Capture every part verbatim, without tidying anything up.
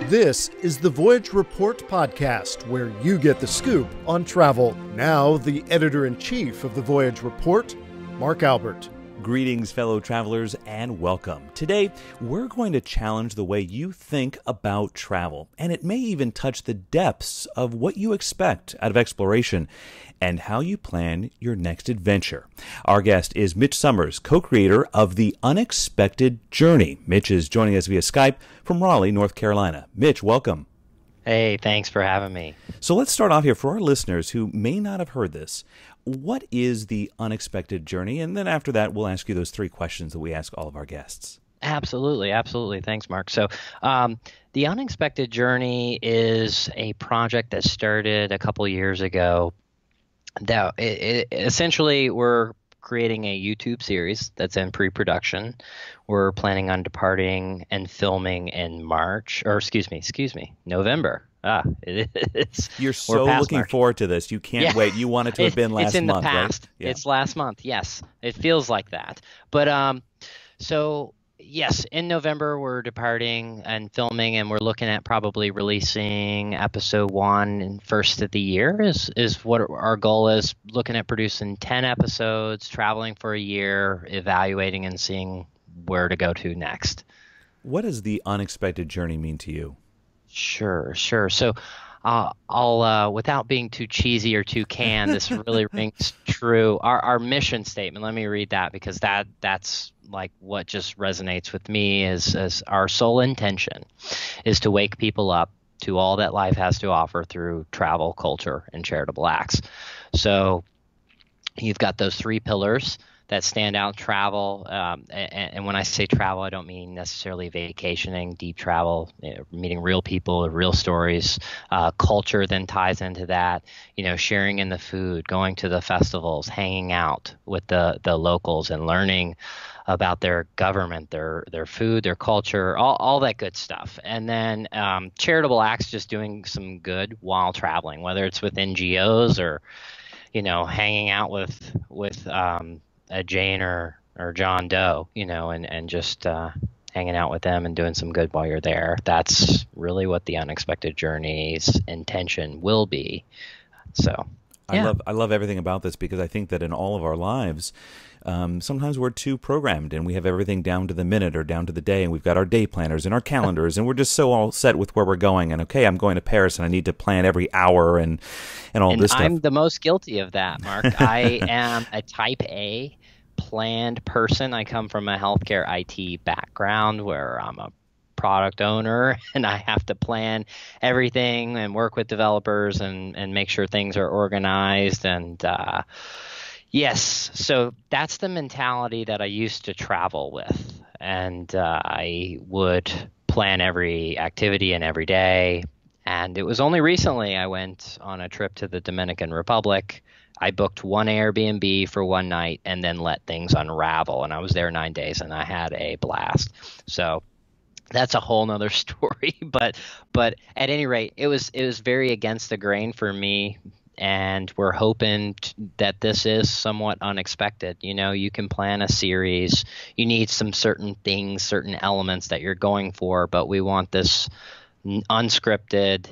This is the Voyage Report podcast, where you get the scoop on travel. Now, the editor-in-chief of the Voyage Report, Mark Albert. Greetings, fellow travelers, and welcome. Today, we're going to challenge the way you think about travel, and it may even touch the depths of what you expect out of exploration and how you plan your next adventure. Our guest is Mitch Summers, co-creator of The Unexpected Journey. Mitch is joining us via Skype from Raleigh, North Carolina. Mitch, welcome. Hey, thanks for having me. So let's start off here for our listeners who may not have heard this. What is The Unexpected Journey? And then after that, we'll ask you those three questions that we ask all of our guests. Absolutely, absolutely. Thanks, Mark. So um, The Unexpected Journey is a project that started a couple years ago. That it, it, essentially, we're creating a YouTube series that's in pre-production. We're planning on departing and filming in March, or excuse me, excuse me, November. Ah, it is. You're so looking March. forward to this. You can't Yeah. wait. You want it to have been last it's in month, the past. right? Yeah. It's last month. Yes, it feels like that. But um, so yes, in November we're departing and filming, and we're looking at probably releasing episode one and first of the year. Is is what our goal is. Looking at producing ten episodes, traveling for a year, evaluating and seeing where to go to next. What does The Unexpected Journey mean to you? Sure, sure. So uh, I'll, uh, without being too cheesy or too canned, this really rings true. Our our mission statement, let me read that, because that that's like what just resonates with me is, is our sole intention is to wake people up to all that life has to offer through travel, culture, and charitable acts. So you've got those three pillars that stand out: travel, um, and, and when I say travel, I don't mean necessarily vacationing, deep travel, you know, meeting real people, real stories. Uh, culture then ties into that, you know, sharing in the food, going to the festivals, hanging out with the, the locals and learning about their government, their their food, their culture, all, all that good stuff. And then um, charitable acts, just doing some good while traveling, whether it's with N G Os or, you know, hanging out with, with um, a Jane or, or John Doe, you know, and, and just uh, hanging out with them and doing some good while you're there. That's really what The Unexpected Journey's intention will be. So, I yeah. love I love everything about this, because I think that in all of our lives, um, sometimes we're too programmed and we have everything down to the minute or down to the day, and we've got our day planners and our calendars, and we're just so all set with where we're going. And okay, I'm going to Paris and I need to plan every hour and and all and this stuff. I'm the most guilty of that, Mark. I am a type A planned person. I come from a healthcare I T background where I'm a product owner and I have to plan everything and work with developers and, and make sure things are organized. And uh, yes, so that's the mentality that I used to travel with. And uh, I would plan every activity and every day. And it was only recently I went on a trip to the Dominican Republic. I booked one Airbnb for one night and then let things unravel. And I was there nine days and I had a blast. So that's a whole nother story. But but at any rate, it was it was very against the grain for me. And we're hoping t- that this is somewhat unexpected. You know, you can plan a series. You need some certain things, certain elements that you're going for. But we want this unscripted,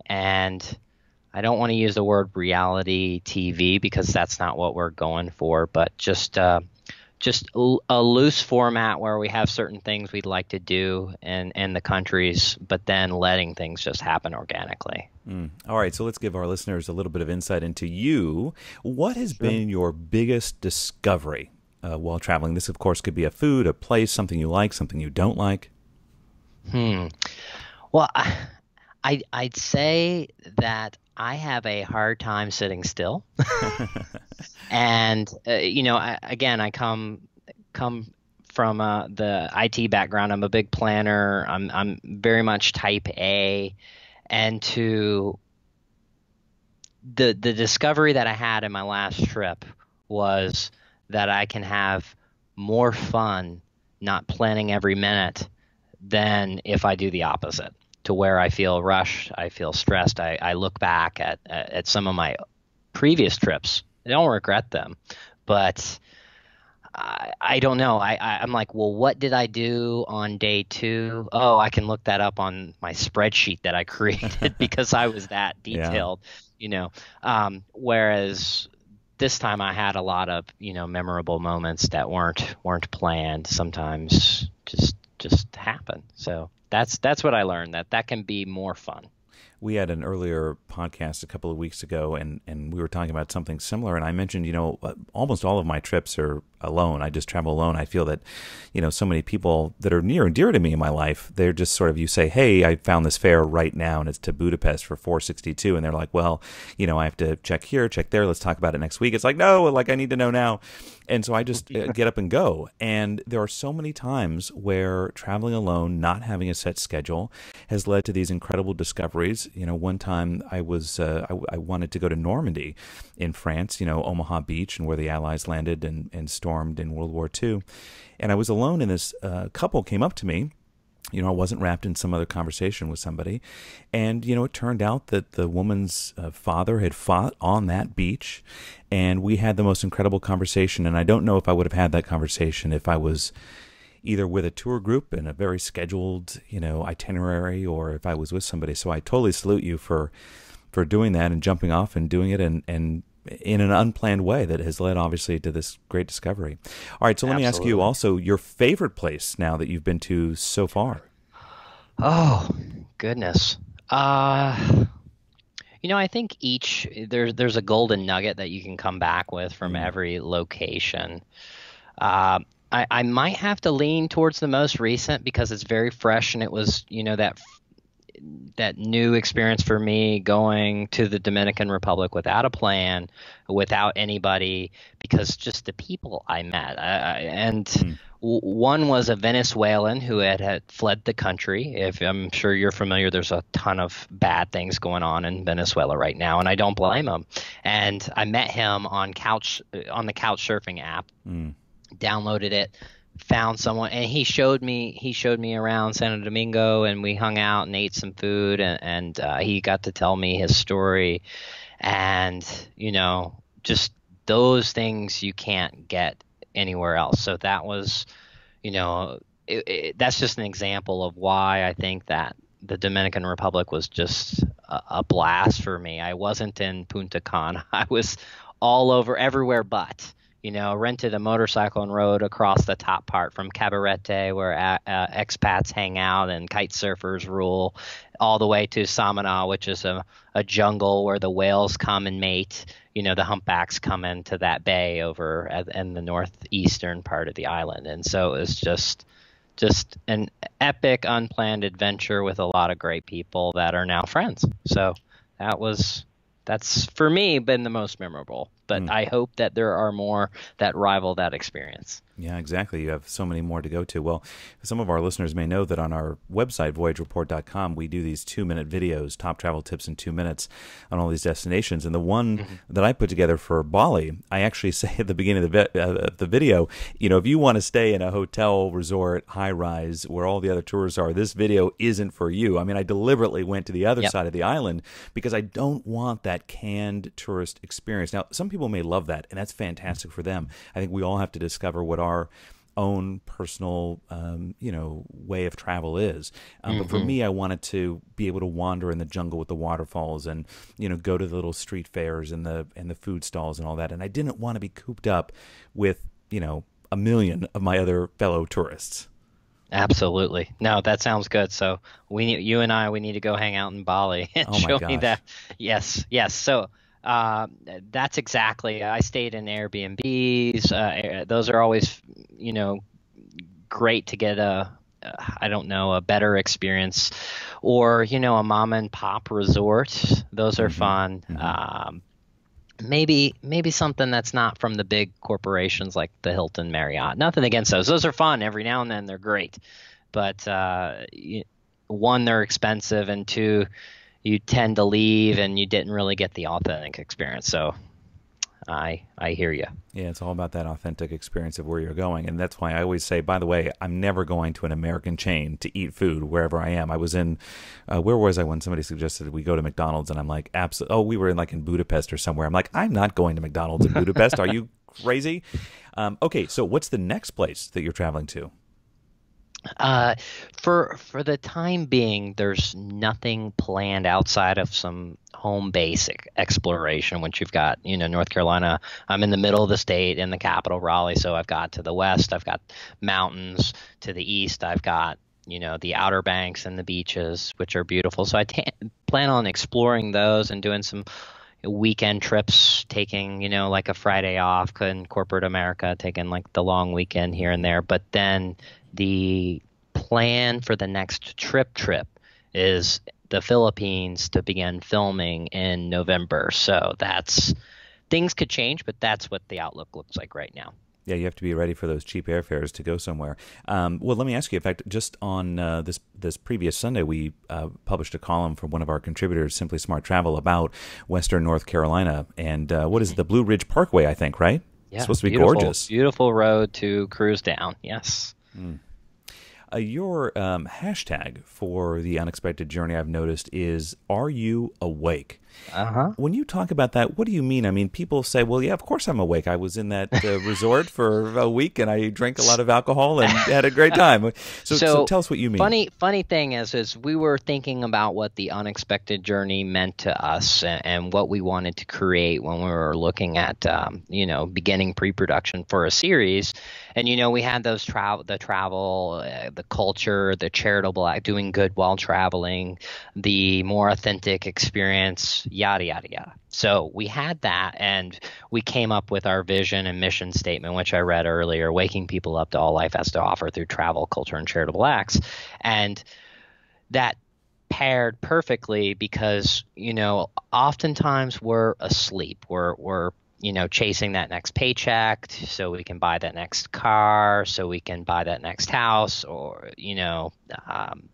and I don't want to use the word reality T V because that's not what we're going for, but just uh, just a loose format where we have certain things we'd like to do in, in the countries, but then letting things just happen organically. Mm. All right, so let's give our listeners a little bit of insight into you. What has Sure. been your biggest discovery uh, while traveling? This, of course, could be a food, a place, something you like, something you don't like. Hmm. Well, I, I, I'd say that I have a hard time sitting still. And, uh, you know, I, again, I come come from uh, the I T background. I'm a big planner. I'm I'm very much type A. And to the the discovery that I had in my last trip was that I can have more fun not planning every minute than if I do the opposite, to where I feel rushed, I feel stressed. I, I look back at, at some of my previous trips. I don't regret them, but I, I don't know. I, I I'm like, well, what did I do on day two? Oh, I can look that up on my spreadsheet that I created because I was that Yeah. detailed, you know. Um, whereas this time I had a lot of, you know, memorable moments that weren't weren't planned. Sometimes just just happen. So that's that's what I learned, that that can be more fun. We had an earlier podcast a couple of weeks ago, and, and we were talking about something similar. And I mentioned, you know, uh, almost all of my trips are alone. I just travel alone. I feel that, you know, so many people that are near and dear to me in my life, they're just sort of, you say, hey, I found this fare right now, and it's to Budapest for four sixty-two. And they're like, well, you know, I have to check here, check there. Let's talk about it next week. It's like, no, like I need to know now. And so I just uh, get up and go. And there are so many times where traveling alone, not having a set schedule, has led to these incredible discoveries. You know, one time I was, uh, I, I wanted to go to Normandy in France, you know, Omaha Beach, and where the Allies landed and, and stormed in World War Two. And I was alone, and this uh, couple came up to me. You know, I wasn't wrapped in some other conversation with somebody. And, you know, it turned out that the woman's uh, father had fought on that beach, and we had the most incredible conversation. And I don't know if I would have had that conversation if I was either with a tour group in a very scheduled, you know, itinerary, or if I was with somebody. So I totally salute you for for doing that and jumping off and doing it, and, and in an unplanned way that has led, obviously, to this great discovery. All right, so let Absolutely. me ask you also your favorite place now that you've been to so far. Oh, goodness. Uh, you know, I think each there's there's a golden nugget that you can come back with from Mm. every location. Uh, I, I might have to lean towards the most recent because it's very fresh, and it was, you know, that that new experience for me, going to the Dominican Republic without a plan, without anybody, because just the people I met. I, I, and Mm. w- one was a Venezuelan who had, had fled the country. If I'm sure you're familiar, there's a ton of bad things going on in Venezuela right now, and I don't blame him. And I met him on couch on the couch surfing app, Mm. downloaded it, found someone, and he showed me he showed me around Santo Domingo, and we hung out and ate some food, and, and uh, he got to tell me his story. And, you know, just those things you can't get anywhere else. So that was, you know, it, it, that's just an example of why I think that the Dominican Republic was just a, a blast for me. I wasn't in Punta Cana. I was all over, everywhere but. You know, rented a motorcycle and rode across the top part from Cabarete, where uh, uh, expats hang out and kite surfers rule, all the way to Samana, which is a, a jungle where the whales come and mate. You know, the humpbacks come into that bay over at, in the northeastern part of the island. And so it was just just an epic, unplanned adventure with a lot of great people that are now friends. So that was... That's, for me, been the most memorable. But Mm. I hope that there are more that rival that experience. Yeah, exactly. You have so many more to go to. Well, some of our listeners may know that on our website, voyage report dot com, we do these two-minute videos, top travel tips in two minutes on all these destinations. And the one mm-hmm. that I put together for Bali, I actually say at the beginning of the, vi- uh, the video, you know, if you want to stay in a hotel, resort, high-rise, where all the other tourists are, this video isn't for you. I mean, I deliberately went to the other Yep. side of the island because I don't want that canned tourist experience. Now, some people may love that, and that's fantastic for them. I think we all have to discover what our own personal, um, you know, way of travel is. Um, mm-hmm. But for me, I wanted to be able to wander in the jungle with the waterfalls, and, you know, go to the little street fairs and the and the food stalls and all that. And I didn't want to be cooped up with, you know, a million of my other fellow tourists. Absolutely. No, that sounds good. So we, need, you and I, we need to go hang out in Bali and Oh my show gosh. me that. Yes, yes. So uh, that's exactly. I stayed in Airbnbs. Uh, those are always, you know, great to get a, uh, I don't know, a better experience, or, you know, a mom and pop resort. Those are Mm-hmm. fun. Mm-hmm. Um, maybe maybe something that's not from the big corporations like the Hilton, Marriott. Nothing against those. Those are fun. Every now and then they're great. But uh, you, one, they're expensive, and two, you tend to leave and you didn't really get the authentic experience. So I I hear you. Yeah, it's all about that authentic experience of where you're going. And that's why I always say, by the way, I'm never going to an American chain to eat food wherever I am. I was in, uh, where was I when somebody suggested we go to McDonald's? And I'm like, absolutely. Oh, we were in like in Budapest or somewhere. I'm like, I'm not going to McDonald's in Budapest. Are you crazy. Um, okay, so what's the next place that you're traveling to? Uh, for for the time being, there's nothing planned outside of some home basic exploration, which you've got, you know, North Carolina. I'm in the middle of the state in the capital, Raleigh. So I've got to the west, I've got mountains. To the east, I've got, you know, the Outer Banks and the beaches, which are beautiful. So I t- plan on exploring those and doing some weekend trips, taking, you know, like a Friday off in corporate America, taking like the long weekend here and there. But then the plan for the next trip trip is the Philippines to begin filming in November. So that's, things could change, but that's what the outlook looks like right now. Yeah, you have to be ready for those cheap airfares to go somewhere. Um, well, let me ask you, in fact, just on uh, this this previous Sunday, we uh, published a column from one of our contributors, Simply Smart Travel, about Western North Carolina. And uh, what is it, the Blue Ridge Parkway, I think, right? Yeah, it's supposed to be beautiful, gorgeous. Beautiful road to cruise down, yes. Mm. Uh, your um, hashtag for the unexpected journey, I've noticed, is "Are you awake?" Uh-huh. When you talk about that, what do you mean? I mean, people say, well, yeah, of course I'm awake. I was in that uh, resort for a week and I drank a lot of alcohol and had a great time. So, so, so tell us what you mean. Funny funny thing is, is we were thinking about what the unexpected journey meant to us and, and what we wanted to create when we were looking at, um, you know, beginning pre-production for a series. And, you know, we had those travel, the travel, uh, the culture, the charitable act, doing good while traveling, the more authentic experience, yada, yada, yada. So we had that, and we came up with our vision and mission statement, which I read earlier, waking people up to all life has to offer through travel, culture, and charitable acts. And that paired perfectly because, you know, oftentimes we're asleep. We're, we're, you know, chasing that next paycheck so we can buy that next car, so we can buy that next house, or, you know, um,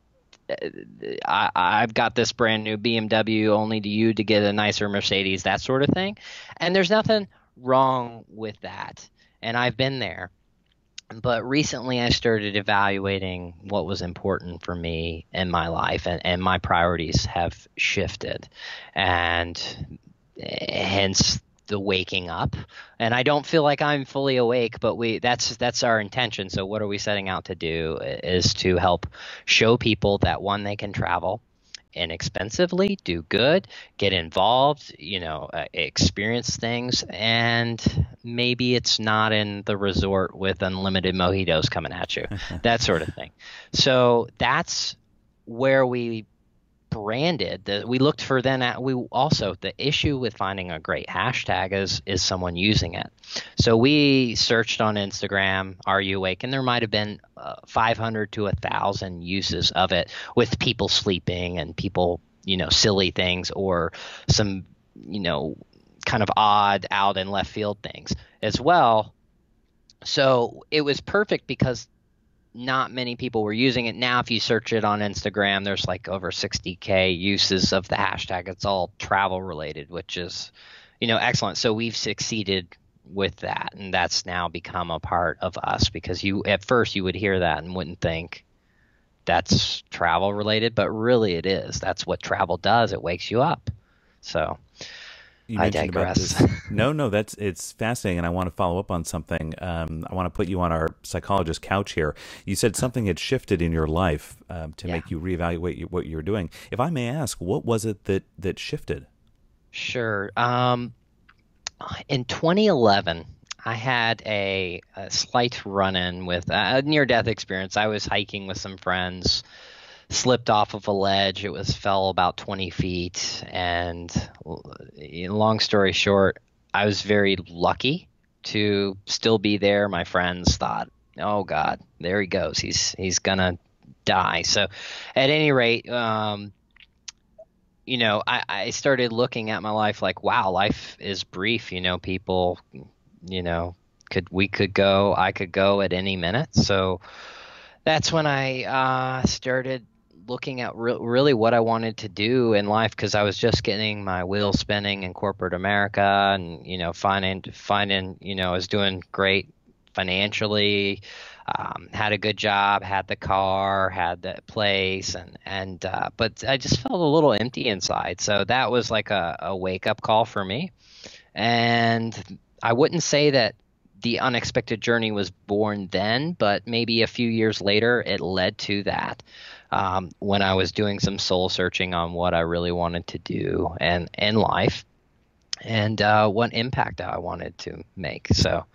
I, I've got this brand new B M W only to you to get a nicer Mercedes, that sort of thing. And there's nothing wrong with that. And I've been there. But recently I started evaluating what was important for me in my life, and, and my priorities have shifted. And hence the waking up. And I don't feel like I'm fully awake, but we that's that's our intention. So what are we setting out to do is to help show people that, one, they can travel inexpensively, do good, get involved, you know, uh, experience things, and maybe it's not in the resort with unlimited mojitos coming at you, that sort of thing. So that's where we branded that. We looked for then at, we also, the issue with finding a great hashtag is is someone using it. So we searched on Instagram, "Are you awake?" and there might have been uh, five hundred to a thousand uses of it, with people sleeping and people, you know, silly things, or some, you know, kind of odd out in left field things as well. So it was perfect because not many people were using it. Now, if you search it on Instagram, there's like over sixty K uses of the hashtag. It's all travel related, which is, you know, excellent. So we've succeeded with that, and that's now become a part of us, because you, at first you would hear that and wouldn't think that's travel related, but really it is. That's what travel does. It wakes you up. So You I mentioned about digress. this. No, no, that's it's fascinating, and I want to follow up on something. Um, I want to put you on our psychologist couch here. You said something had shifted in your life um, to Yeah. make you reevaluate you, what you were doing. If I may ask, what was it that that shifted? Sure. Um, in twenty eleven, I had a, a slight run-in with a near-death experience. I was hiking with some friends, slipped off of a ledge. It was fell about twenty feet, and long story short, I was very lucky to still be there. My friends thought, "Oh God, there he goes. He's he's gonna die." So, at any rate, um, you know, I, I started looking at my life like, wow, life is brief. You know, people, you know, could we could go, I could go at any minute. So that's when I uh, started looking at re- really what I wanted to do in life, because I was just getting my wheels spinning in corporate America, and, you know, finding, finding, you know, I was doing great financially, um, had a good job, had the car, had the place, and, and, uh, but I just felt a little empty inside. So that was like a, a wake up call for me. And I wouldn't say that the unexpected journey was born then, but maybe a few years later, it led to that. Um, when I was doing some soul searching on what I really wanted to do and in life, and uh, what impact I wanted to make. So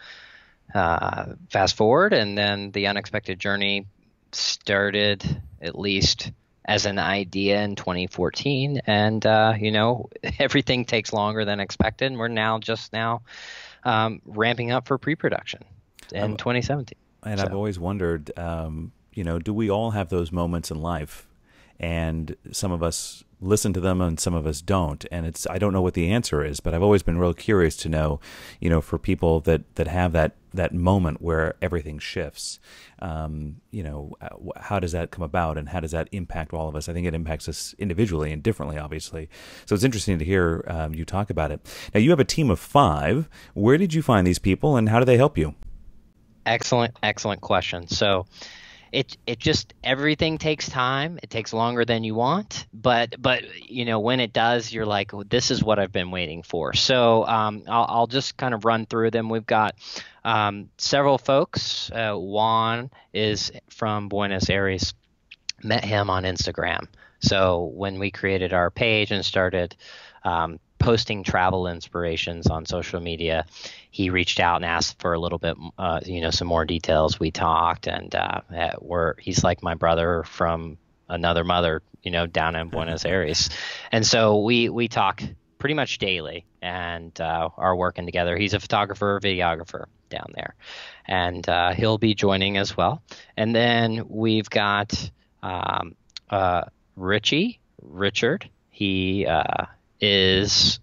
uh, fast forward, and then the unexpected journey started at least as an idea in twenty fourteen, and uh, you know, everything takes longer than expected, and we're now just now um, ramping up for pre-production in um, twenty seventeen. And so. I've always wondered, um, you know, do we all have those moments in life? And some of us listen to them and some of us don't. And it's, I don't know what the answer is, but I've always been real curious to know, you know, for people that, that have that, that moment where everything shifts, um, you know, how does that come about and how does that impact all of us? I think it impacts us individually and differently, obviously. So it's interesting to hear um, you talk about it. Now, you have a team of five. Where did you find these people and how do they help you? Excellent, excellent question. So It it just everything takes time. It takes longer than you want, but but you know when it does, you're like, oh, this is what I've been waiting for. So um, I'll I'll just kind of run through them. We've got um, several folks. Uh, Juan is from Buenos Aires. Met him on Instagram. So when we created our page and started um, posting travel inspirations on social media, he reached out and asked for a little bit, uh, you know, some more details. We talked, and uh, we're, he's like my brother from another mother, you know, down in Buenos Aires. And so we, we talk pretty much daily and uh, are working together. He's a photographer, videographer down there, and uh, he'll be joining as well. And then we've got um, uh, Richie, Richard. He uh, is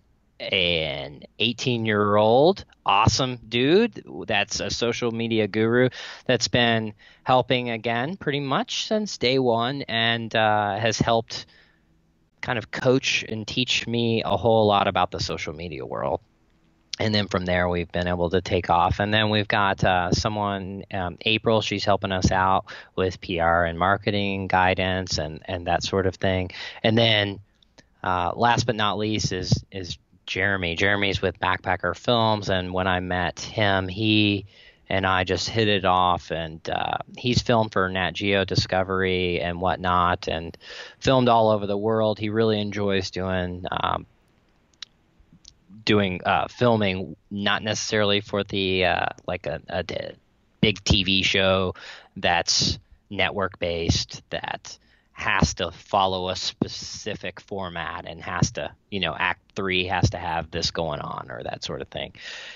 an eighteen-year-old awesome dude that's a social media guru that's been helping, again, pretty much since day one, and uh, has helped kind of coach and teach me a whole lot about the social media world. And then from there, we've been able to take off. And then we've got uh, someone, um, April, she's helping us out with P R and marketing guidance and, and that sort of thing. And then uh, last but not least is is Jeremy. Jeremy's with Backpacker Films, and when I met him, he and I just hit it off, and uh, he's filmed for Nat Geo Discovery and whatnot, and filmed all over the world. He really enjoys doing um, doing uh, filming, not necessarily for the uh, like a, a big T V show that's network based, that has to follow a specific format and has to, you know, act three has to have this going on or that sort of thing.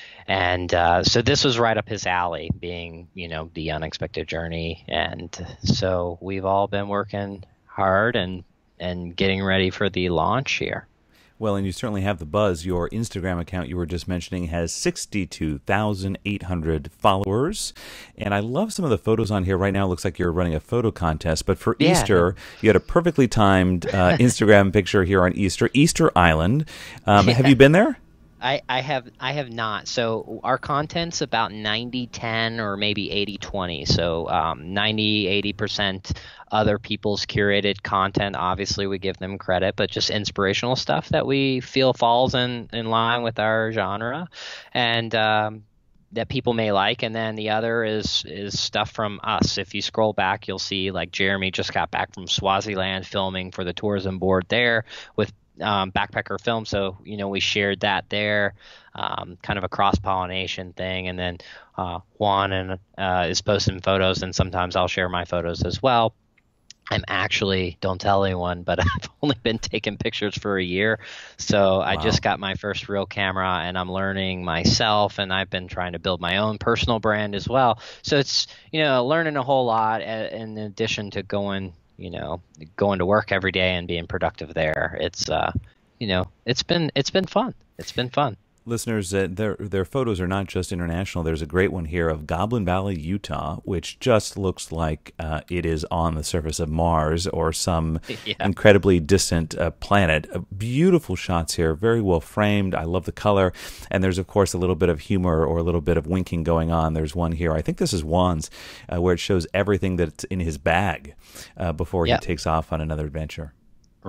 And uh, so this was right up his alley, being, you know, the unexpected journey. And so we've all been working hard and, and getting ready for the launch here. Well, and you certainly have the buzz. Your Instagram account you were just mentioning has sixty-two thousand eight hundred followers. And I love some of the photos on here. Right now it looks like you're running a photo contest. But for yeah. Easter, you had a perfectly timed uh, Instagram picture here on Easter, Easter Island. Um, yeah. Have you been there? I, I have I have not. So our content's about ninety ten or maybe eighty twenty. So um, ninety, eighty percent other people's curated content. Obviously, we give them credit, but just inspirational stuff that we feel falls in, in line with our genre and um, that people may like. And then the other is is stuff from us. If you scroll back, you'll see like Jeremy just got back from Swaziland filming for the tourism board there with Um, Backpacker Film, so you know we shared that there, um, kind of a cross-pollination thing, and then uh, Juan and uh, is posting photos, and sometimes I'll share my photos as well. I'm actually, don't tell anyone, but I've only been taking pictures for a year, so wow. I just got my first real camera, and I'm learning myself, and I've been trying to build my own personal brand as well. So it's, you know, learning a whole lot in addition to going. You know, going to work every day and being productive there. It's, uh, you know, it's been it's been fun. It's been fun. Listeners, uh, their their photos are not just international. There's a great one here of Goblin Valley, Utah, which just looks like uh, it is on the surface of Mars or some yeah. incredibly distant uh, planet. Uh, beautiful shots here, very well framed. I love the color. And there's, of course, a little bit of humor or a little bit of winking going on. There's one here, I think this is Juan's, uh, where it shows everything that's in his bag uh, before yep. he takes off on another adventure.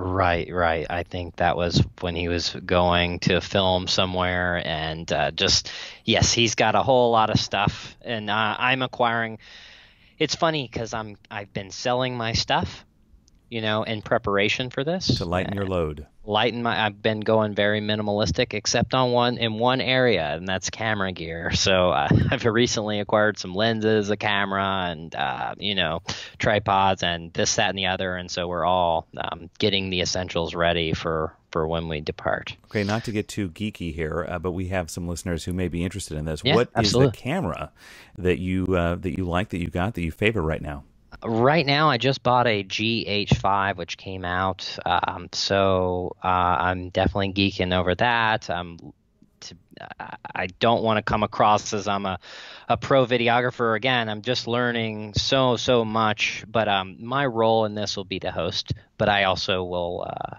Right, right. I think that was when he was going to film somewhere, and uh, just yes, he's got a whole lot of stuff, and uh, I'm acquiring. It's funny because I'm I've been selling my stuff, you know, in preparation for To this. lighten your load. Lighten my I've been going very minimalistic except on one in one area, and that's camera gear. So uh, I've recently acquired some lenses, a camera, and uh, you know, tripods and this, that, and the other, and so we're all um, getting the essentials ready for for when we depart. Okay, not to get too geeky here, uh, but we have some listeners who may be interested in this. Yeah, What absolutely. is the camera that you uh, that you like, that you got, that you favor right now? Right now, I just bought a G H five, which came out, um, so uh, I'm definitely geeking over that. Um, to, I don't want to come across as I'm a, a pro videographer. Again, I'm just learning so, so much, but um, my role in this will be to host, but I also will uh,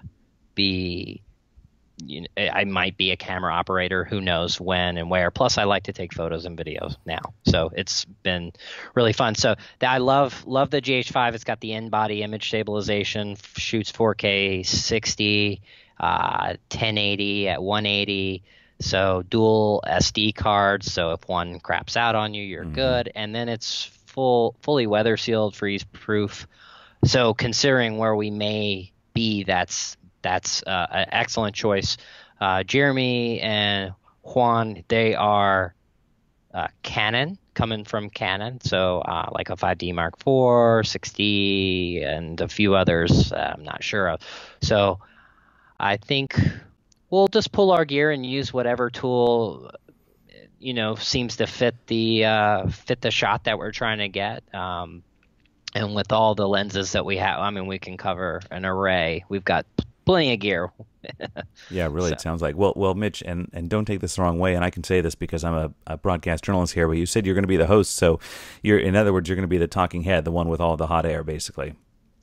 be... You know, I might be a camera operator. Who knows when and where? Plus, I like to take photos and videos now, so it's been really fun. So I love love the G H five. It's got the in-body image stabilization, shoots four K sixty, uh, ten eighty at one eighty. So dual S D cards. So if one craps out on you, you're mm-hmm. good. And then it's full, fully weather sealed, freeze proof. So considering where we may be, that's That's uh, an excellent choice. Uh, Jeremy and Juan, they are uh, Canon, coming from Canon. So uh, like a five D Mark four, sixty, and a few others uh, I'm not sure of. So I think we'll just pull our gear and use whatever tool, you know, seems to fit the uh, fit the shot that we're trying to get. Um, and with all the lenses that we have, I mean, we can cover an array. We've got plenty of gear. Yeah, really, so. It sounds like. Well, well, Mitch, and, and don't take this the wrong way, and I can say this because I'm a, a broadcast journalist here, but you said you're going to be the host, so you're, in other words, you're going to be the talking head, the one with all the hot air, basically.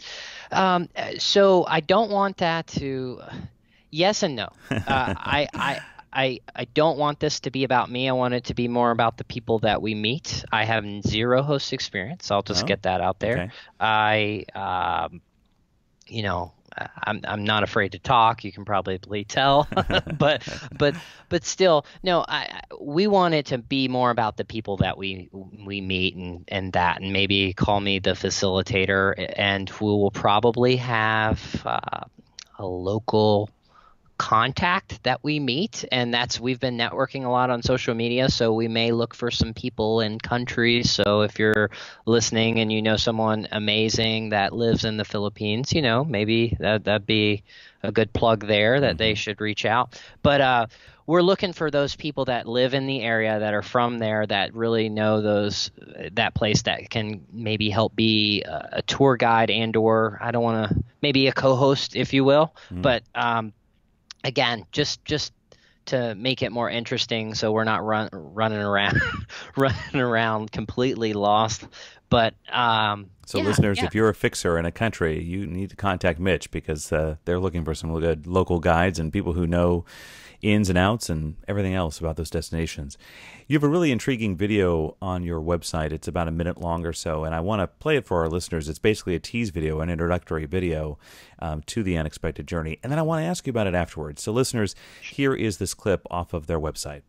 Um, so I don't want that to... Yes and no. Uh, I, I, I, I don't want this to be about me. I want it to be more about the people that we meet. I have zero host experience. I'll just oh, get that out there. Okay. I, um, you know... I'm I'm not afraid to talk. You can probably tell, but but but still, no. I we want it to be more about the people that we we meet and and that, and maybe call me the facilitator. And we will probably have uh, a local contact that we meet, and that's we've been networking a lot on social media, so we may look for some people in countries. So if you're listening and you know someone amazing that lives in the Philippines, you know, maybe that that'd be a good plug there that they should reach out. But uh we're looking for those people that live in the area, that are from there, that really know those that place, that can maybe help be a, a tour guide and or I don't want to maybe a co-host, if you will. Mm. But um Again, just just to make it more interesting, so we're not run, running around running around completely lost. But um, so, yeah, listeners, yeah. if you're a fixer in a country, you need to contact Mitch, because uh, they're looking for some good local guides and people who know ins and outs and everything else about those destinations. You have a really intriguing video on your website. It's about a minute long or so, and I want to play it for our listeners. It's basically a tease video, an introductory video um, to the unexpected journey, and then I want to ask you about it afterwards. So listeners, here is this clip off of their website.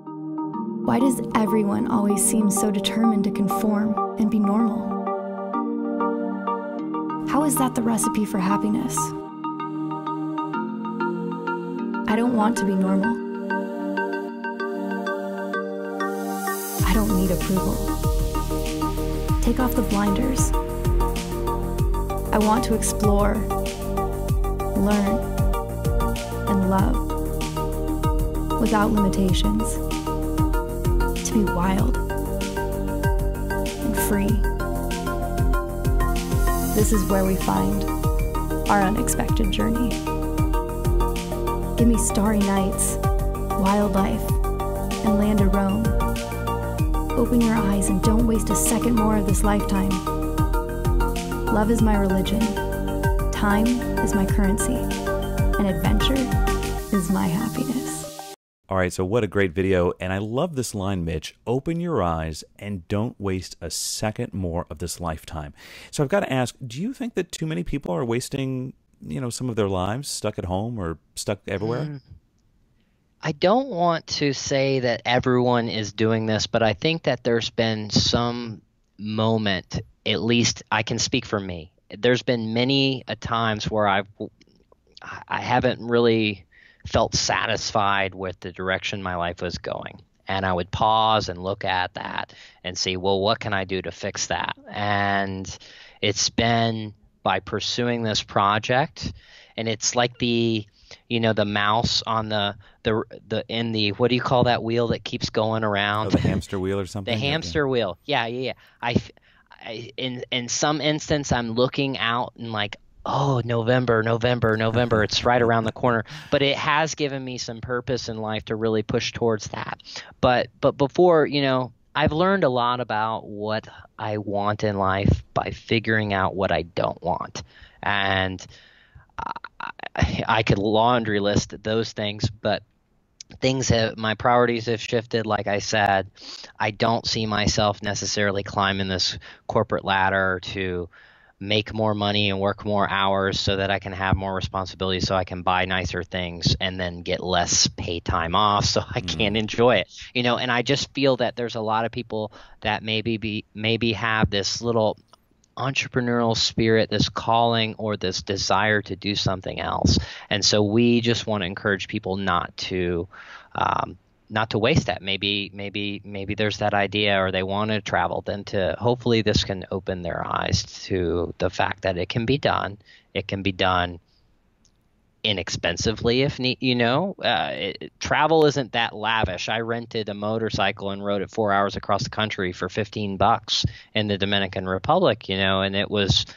Why does everyone always seem so determined to conform and be normal? How is that the recipe for happiness? I don't want to be normal. I don't need approval. Take off the blinders. I want to explore, learn, and love without limitations. To be wild and free. This is where we find our unexpected journey. Give me starry nights, wildlife, and land to roam. Open your eyes and don't waste a second more of this lifetime. Love is my religion. Time is my currency. And adventure is my happiness. All right, so what a great video. And I love this line, Mitch. Open your eyes and don't waste a second more of this lifetime. So I've got to ask, do you think that too many people are wasting you know, some of their lives stuck at home or stuck everywhere? Mm. I don't want to say that everyone is doing this, but I think that there's been some moment, at least I can speak for me. There's been many a times where I've I haven't really felt satisfied with the direction my life was going. And I would pause and look at that and see, well, what can I do to fix that? And it's been by pursuing this project, and it's like the, you know, the mouse on the the the in the what do you call that wheel that keeps going around? Oh, the hamster wheel or something? The hamster okay. wheel. Yeah, yeah, yeah. I, I in in some instance, I'm looking out and like, oh, November, November, November, it's right around the corner. But it has given me some purpose in life to really push towards that. But but before, you know, I've learned a lot about what I want in life by figuring out what I don't want. And I, I could laundry list those things, but things have, my priorities have shifted. Like I said, I don't see myself necessarily climbing this corporate ladder to make more money and work more hours so that I can have more responsibilities, so I can buy nicer things and then get less pay time off so I mm. can enjoy it. You know, and I just feel that there's a lot of people that maybe be maybe have this little entrepreneurial spirit, this calling or this desire to do something else. And so we just want to encourage people not to um, not to waste that. Maybe, maybe, maybe there's that idea, or they want to travel. Then to hopefully this can open their eyes to the fact that it can be done. It can be done inexpensively, if need. You know, uh, it, travel isn't that lavish. I rented a motorcycle and rode it four hours across the country for fifteen bucks in the Dominican Republic. You know, and it was.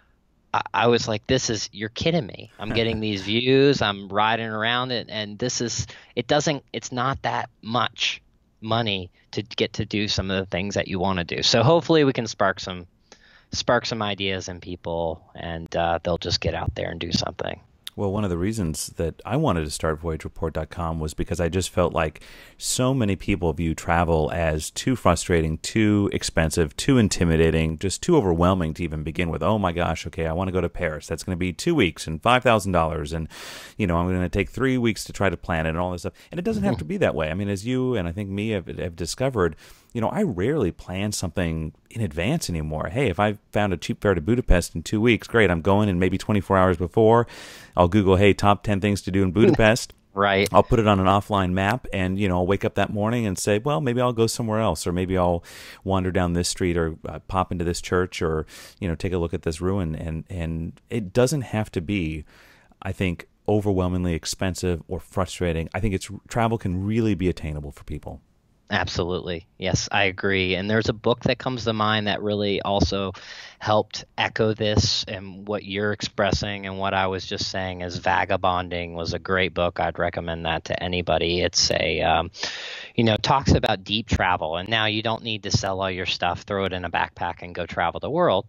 I was like, this is, you're kidding me. I'm getting these views. I'm riding around it. And this is, it doesn't, it's not that much money to get to do some of the things that you want to do. So hopefully we can spark some, spark some ideas in people, and uh, they'll just get out there and do something. Well, one of the reasons that I wanted to start voyage report dot com was because I just felt like so many people view travel as too frustrating, too expensive, too intimidating, just too overwhelming to even begin with. Oh my gosh, okay, I want to go to Paris. That's going to be two weeks and five thousand dollars, and you know, I'm going to take three weeks to try to plan it and all this stuff. And it doesn't have to be that way. I mean, as you and I think me have, have discovered, you know, I rarely plan something in advance anymore. Hey, if I found a cheap fare to Budapest in two weeks, great, I'm going, and maybe twenty-four hours before, I'll Google, hey, top ten things to do in Budapest. Right. I'll put it on an offline map, and, you know, I'll wake up that morning and say, well, maybe I'll go somewhere else, or maybe I'll wander down this street, or uh, pop into this church, or, you know, take a look at this ruin. And, and it doesn't have to be, I think, overwhelmingly expensive or frustrating. I think it's travel can really be attainable for people. Absolutely. Yes, I agree. And there's a book that comes to mind that really also helped echo this, and what you're expressing and what I was just saying is Vagabonding was a great book. I'd recommend that to anybody. It's a, um, you know, talks about deep travel. And now you don't need to sell all your stuff, throw it in a backpack and go travel the world.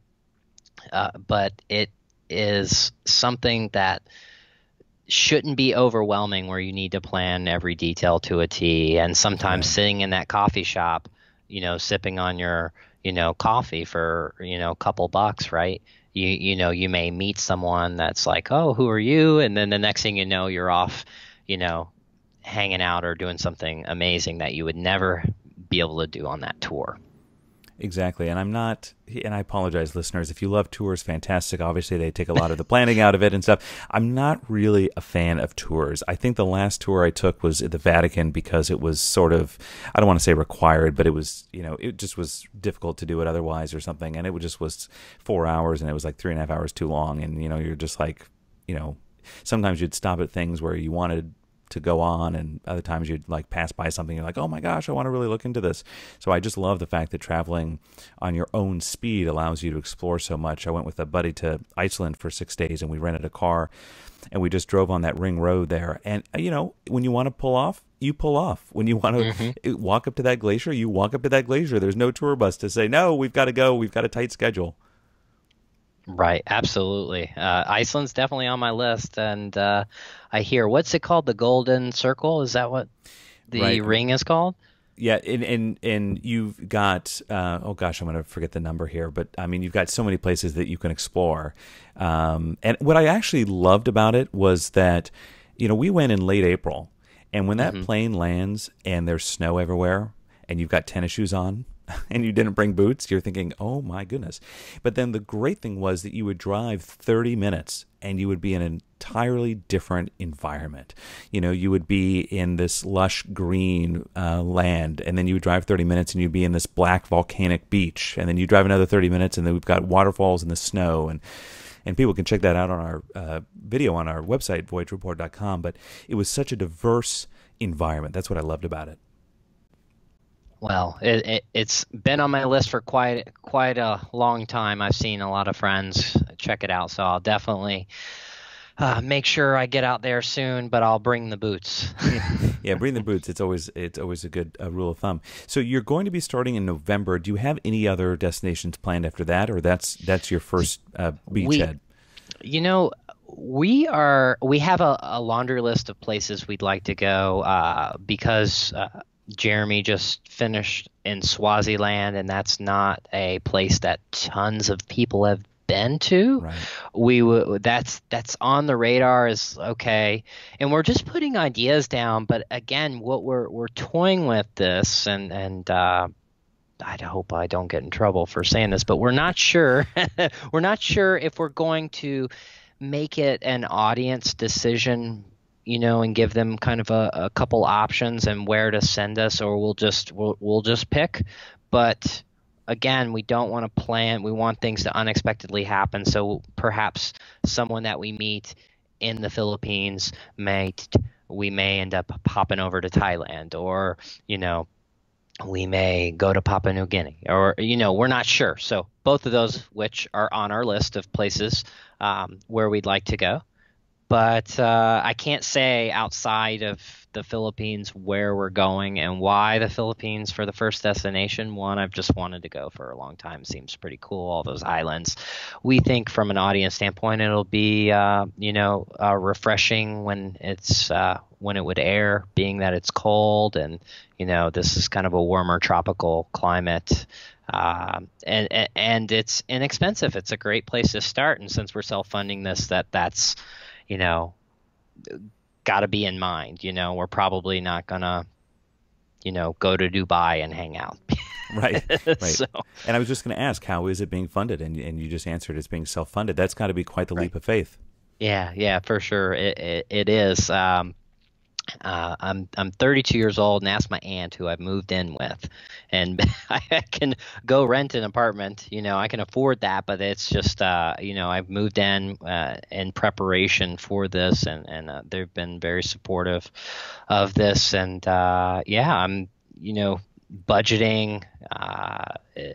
Uh, but it is something that shouldn't be overwhelming, where you need to plan every detail to a T. And sometimes yeah. sitting in that coffee shop, you know, sipping on your, you know, coffee for, you know, a couple bucks, right? You, you know, you may meet someone that's like, oh, who are you? And then the next thing you know, you're off, you know, hanging out or doing something amazing that you would never be able to do on that tour. Exactly. And I'm not, and I apologize, listeners, if you love tours, fantastic. Obviously, they take a lot of the planning out of it and stuff. I'm not really a fan of tours. I think the last tour I took was at the Vatican because it was sort of, I don't want to say required, but it was, you know, it just was difficult to do it otherwise or something. And it just was four hours and it was like three and a half hours too long. And, you know, you're just like, you know, sometimes you'd stop at things where you wanted to go on, and other times you'd like pass by something, you're like, oh my gosh, I want to really look into this. So I just love the fact that traveling on your own speed allows you to explore so much. I went with a buddy to Iceland for six days and we rented a car and we just drove on that ring road there. And you know, when you want to pull off, you pull off. When you want to mm-hmm. walk up to that glacier, you walk up to that glacier. There's no tour bus to say, no, we've got to go, we've got a tight schedule. Right, absolutely. Uh, Iceland's definitely on my list, and uh, I hear, what's it called? The Golden Circle? Is that what the right. ring is called? Yeah, and and, and you've got uh, oh gosh, I'm going to forget the number here, but I mean you've got so many places that you can explore. Um, and what I actually loved about it was that, you know, we went in late April, and when that mm-hmm. plane lands and there's snow everywhere, and you've got tennis shoes on, and you didn't bring boots, you're thinking, oh my goodness. But then the great thing was that you would drive thirty minutes and you would be in an entirely different environment. You know, you would be in this lush green uh, land, and then you would drive thirty minutes and you'd be in this black volcanic beach, and then you drive another thirty minutes and then we've got waterfalls in the snow. And and people can check that out on our uh, video on our website, voyage report dot com. But it was such a diverse environment. That's what I loved about it. Well, it, it, it's been on my list for quite quite a long time. I've seen a lot of friends check it out, so I'll definitely uh, make sure I get out there soon. But I'll bring the boots. Yeah, bring the boots. It's always it's always a good uh, rule of thumb. So you're going to be starting in November. Do you have any other destinations planned after that, or that's that's your first uh, beachhead? We, you know. We are. We have a, a laundry list of places we'd like to go uh, because. Uh, Jeremy just finished in Swaziland, and that's not a place that tons of people have been to. Right. We w- that's that's on the radar is okay, and we're just putting ideas down. But again, what we're we're toying with this, and and uh, I hope I don't get in trouble for saying this, but we're not sure. We're not sure if we're going to make it an audience decision, you know, and give them kind of a, a couple options and where to send us, or we'll just we'll, we'll just pick. But again, we don't want to plan. We want things to unexpectedly happen. So perhaps someone that we meet in the Philippines might we may end up popping over to Thailand, or you know, we may go to Papua New Guinea, or you know, we're not sure. So both of those, which are on our list of places um, where we'd like to go. But uh, I can't say outside of the Philippines where we're going and why the Philippines for the first destination. One, I've just wanted to go for a long time. Seems pretty cool, all those islands. We think from an audience standpoint, it'll be, uh, you know, uh, refreshing when it's uh, when it would air, being that it's cold and, you know, this is kind of a warmer tropical climate. Uh, and and it's inexpensive. It's a great place to start. And since we're self-funding this, that that's you know, got to be in mind. You know, we're probably not going to, you know, go to Dubai and hang out. Right, right. So, and I was just going to ask, how is it being funded? And and you just answered it's being self-funded. That's got to be quite the right. leap of faith. Yeah, yeah, for sure. It it, it is. Um, uh, I'm I'm thirty-two years old, and asked my aunt who I've moved in with, and I can go rent an apartment. You know, I can afford that, but it's just uh, you know, I've moved in uh, in preparation for this, and and uh, they've been very supportive of this, and uh, yeah, I'm you know budgeting. Uh,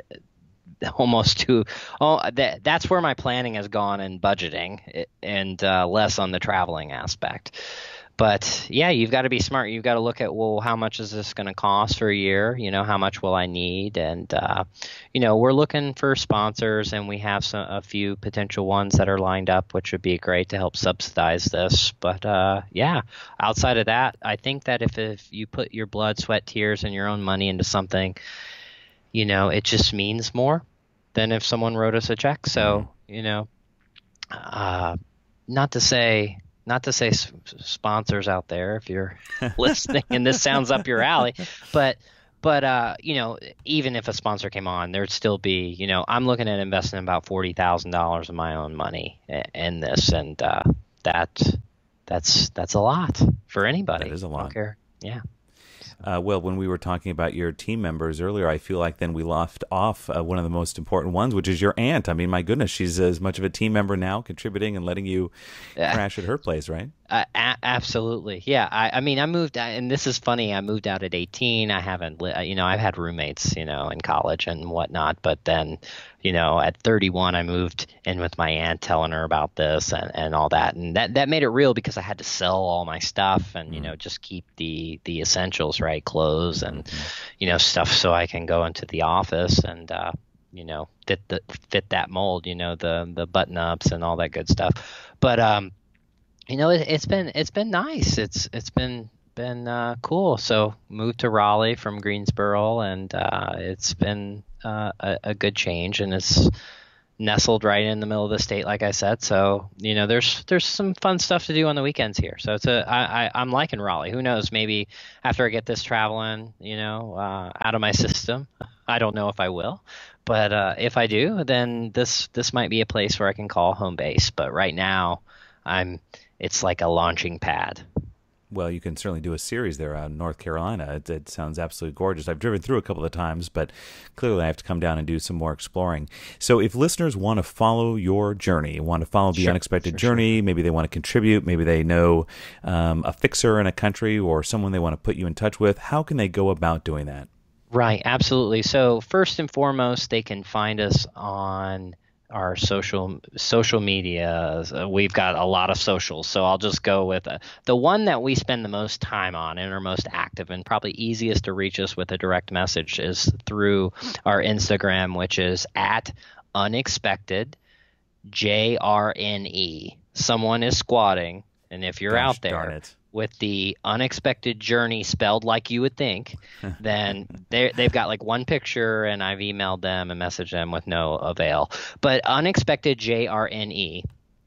almost to oh that that's where my planning has gone in budgeting and uh, less on the traveling aspect. But yeah, you've got to be smart. You've got to look at, well, how much is this going to cost for a year? You know, how much will I need? And, uh, you know, we're looking for sponsors, and we have some, a few potential ones that are lined up, which would be great to help subsidize this. But uh, yeah, outside of that, I think that if, if you put your blood, sweat, tears, and your own money into something, you know, it just means more than if someone wrote us a check. So, you know, uh, not to say... Not to say s- sponsors out there, if you're listening and this sounds up your alley, but, but uh, you know, even if a sponsor came on, there'd still be, you know, I'm looking at investing about forty thousand dollars of my own money in this, and uh, that that's that's a lot for anybody. That is a lot. I don't care. Yeah. Uh, well, when we were talking about your team members earlier, I feel like then we left off uh, one of the most important ones, which is your aunt. I mean, my goodness, she's as much of a team member now, contributing and letting you Yeah. crash at her place, right? Uh, a- absolutely. Yeah. I, I mean, I moved, and this is funny. I moved out at eighteen. I haven't, li- you know, I've had roommates, you know, in college and whatnot. But then, you know, at thirty-one, I moved in with my aunt, telling her about this and, and all that. And that, that made it real because I had to sell all my stuff and, you know, just keep the, the essentials, right? Clothes and, you know, stuff so I can go into the office and, uh, you know, fit the, fit that mold, you know, the, the button ups and all that good stuff. But, um, you know, it, it's been it's been nice. It's it's been been uh, cool. So moved to Raleigh from Greensboro, and uh, it's been uh, a, a good change, and it's nestled right in the middle of the state, like I said. So, you know, there's there's some fun stuff to do on the weekends here. So it's a I, I I'm liking Raleigh. Who knows? Maybe after I get this traveling, you know, uh, out of my system, I don't know if I will, but uh, if I do, then this this might be a place where I can call home base. But right now, I'm it's like a launching pad. Well, you can certainly do a series there out in North Carolina. It, it sounds absolutely gorgeous. I've driven through a couple of times, but clearly I have to come down and do some more exploring. So if listeners want to follow your journey, want to follow the Sure, unexpected sure, journey, sure. maybe they want to contribute, maybe they know um, a fixer in a country or someone they want to put you in touch with, how can they go about doing that? Right, absolutely. So first and foremost, they can find us on our social social media. Uh, we've got a lot of socials, so I'll just go with uh, the one that we spend the most time on and are most active and probably easiest to reach us with a direct message is through our Instagram, which is at unexpected J R N E. Someone is squatting, and if you're Gosh, out there darn it. with the unexpected journey spelled like you would think, then they they've got like one picture, and I've emailed them and messaged them with no avail. But unexpected J R N E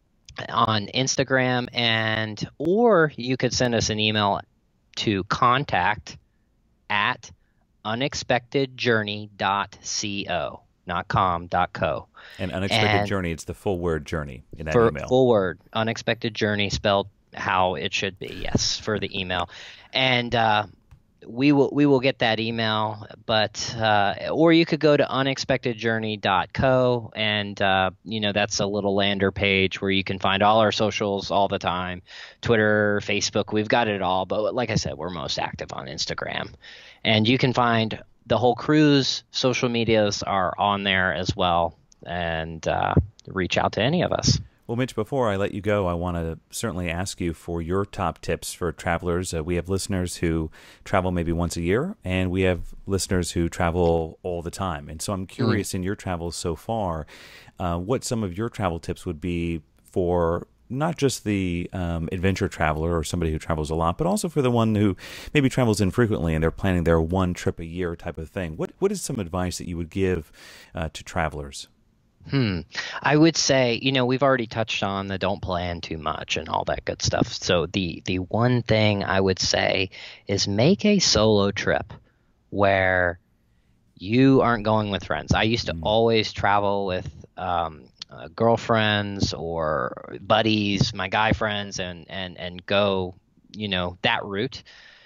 on Instagram, and or you could send us an email to contact at unexpected journey dot co, not com, dot co. An unexpected And journey, it's the full word journey in that for email. full word, unexpected journey spelled how it should be, yes, for the email. And uh, we will we will get that email, but uh, or you could go to unexpected journey dot co, and uh, you know, that's a little lander page where you can find all our socials all the time, Twitter, Facebook, we've got it all. But like I said, we're most active on Instagram, and you can find the whole cruise social medias are on there as well, and uh, reach out to any of us. Well, Mitch, before I let you go, I want to certainly ask you for your top tips for travelers. Uh, we have listeners who travel maybe once a year, and we have listeners who travel all the time. And so I'm curious, mm. in your travels so far, uh, what some of your travel tips would be for not just the um, adventure traveler or somebody who travels a lot, but also for the one who maybe travels infrequently and they're planning their one trip a year type of thing. What What is some advice that you would give uh, to travelers? Hmm. I would say, you know, we've already touched on the don't plan too much and all that good stuff. So the the one thing I would say is make a solo trip where you aren't going with friends. I used to mm. always travel with um, uh, girlfriends or buddies, my guy friends, and and and go, you know, that route.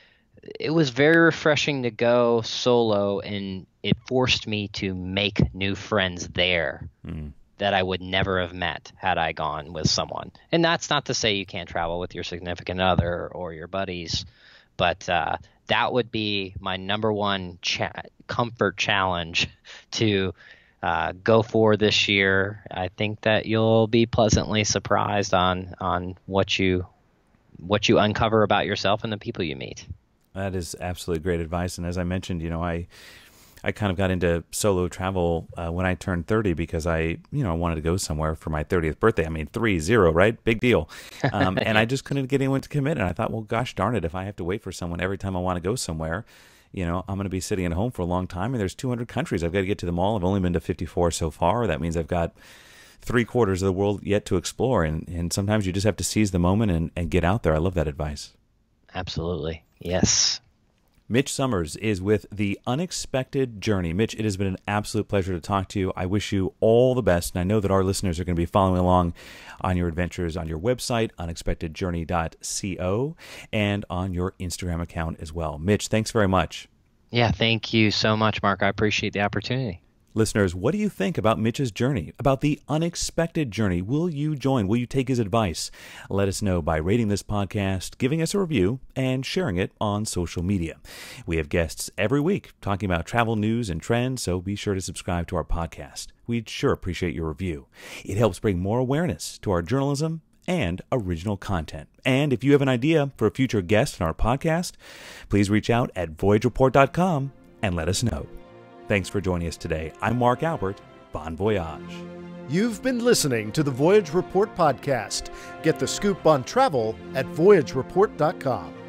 It was very refreshing to go solo, and it forced me to make new friends there mm. that I would never have met had I gone with someone. And that's not to say you can't travel with your significant other or your buddies, but uh, that would be my number one cha- comfort challenge to uh, go for this year. I think that you'll be pleasantly surprised on on what you what you uncover about yourself and the people you meet. That is absolutely great advice. And as I mentioned, you know, I I kind of got into solo travel uh, when I turned thirty because I, you know, I wanted to go somewhere for my thirtieth birthday. I mean, three, zero, right? Big deal. Um, and I just couldn't get anyone to commit. And I thought, well, gosh darn it, if I have to wait for someone every time I want to go somewhere, you know, I'm going to be sitting at home for a long time. And there's two hundred countries. I've got to get to them all. I've only been to fifty-four so far. That means I've got three quarters of the world yet to explore. And, and sometimes you just have to seize the moment and, and get out there. I love that advice. Absolutely. Yes. Mitch Summers is with The Unexpected Journey. Mitch, it has been an absolute pleasure to talk to you. I wish you all the best, and I know that our listeners are going to be following along on your adventures on your website, unexpected journey dot co, and on your Instagram account as well. Mitch, thanks very much. Yeah, thank you so much, Mark. I appreciate the opportunity. Listeners, what do you think about Mitch's journey, about the unexpected journey? Will you join? Will you take his advice? Let us know by rating this podcast, giving us a review, and sharing it on social media. We have guests every week talking about travel news and trends, so be sure to subscribe to our podcast. We'd sure appreciate your review. It helps bring more awareness to our journalism and original content. And if you have an idea for a future guest on our podcast, please reach out at voyage report dot com and let us know. Thanks for joining us today. I'm Mark Albert. Bon voyage. You've been listening to the Voyage Report podcast. Get the scoop on travel at voyage report dot com.